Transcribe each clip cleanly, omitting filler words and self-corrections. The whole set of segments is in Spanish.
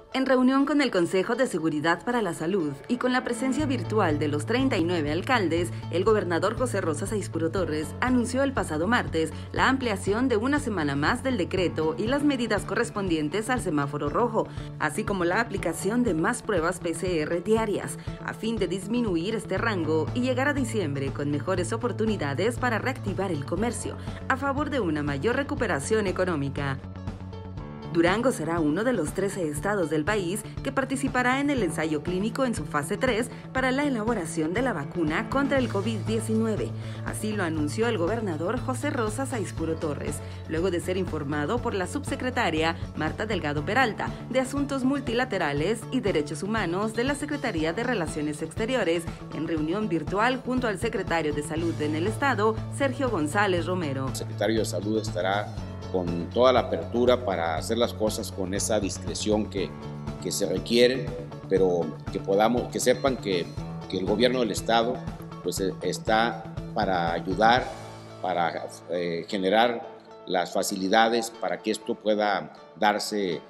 En reunión con el Consejo de Seguridad para la Salud y con la presencia virtual de los 39 alcaldes, el gobernador José Rosa Saizpuro Torres anunció el pasado martes la ampliación de una semana más del decreto y las medidas correspondientes al semáforo rojo, así como la aplicación de más pruebas PCR diarias, a fin de disminuir este rango y llegar a diciembre con mejores oportunidades para reactivar el comercio, a favor de una mayor recuperación económica. Durango será uno de los 13 estados del país que participará en el ensayo clínico en su fase 3 para la elaboración de la vacuna contra el COVID-19. Así lo anunció el gobernador José Rosa Saizpuro Torres, luego de ser informado por la subsecretaria Marta Delgado Peralta de Asuntos Multilaterales y Derechos Humanos de la Secretaría de Relaciones Exteriores, en reunión virtual junto al secretario de Salud en el estado, Sergio González Romero. El secretario de Salud estará con toda la apertura para hacer las cosas con esa discreción que se requiere, pero que sepan que el gobierno del estado pues está para ayudar, para generar las facilidades para que esto pueda darse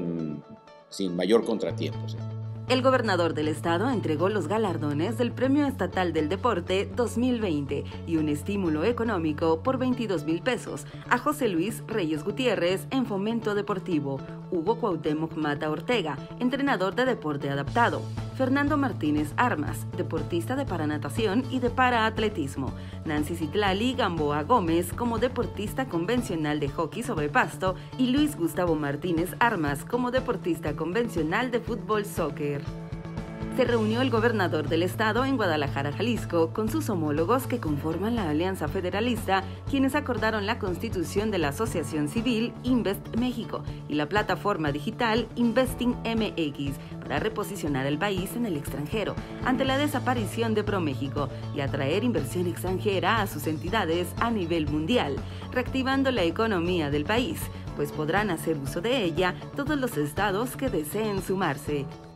sin mayor contratiempo. El gobernador del estado entregó los galardones del Premio Estatal del Deporte 2020 y un estímulo económico por 22,000 pesos a José Luis Reyes Gutiérrez en Fomento Deportivo, Hugo Cuauhtémoc Mata Ortega, entrenador de deporte adaptado, Fernando Martínez Armas, deportista de paranatación y de paraatletismo, Nancy Citlali Gamboa Gómez como deportista convencional de hockey sobre pasto y Luis Gustavo Martínez Armas como deportista convencional de fútbol soccer. Se reunió el gobernador del estado en Guadalajara, Jalisco, con sus homólogos que conforman la Alianza Federalista, quienes acordaron la constitución de la Asociación Civil Invest México y la plataforma digital Investing MX para reposicionar el país en el extranjero ante la desaparición de ProMéxico y atraer inversión extranjera a sus entidades a nivel mundial, reactivando la economía del país, pues podrán hacer uso de ella todos los estados que deseen sumarse.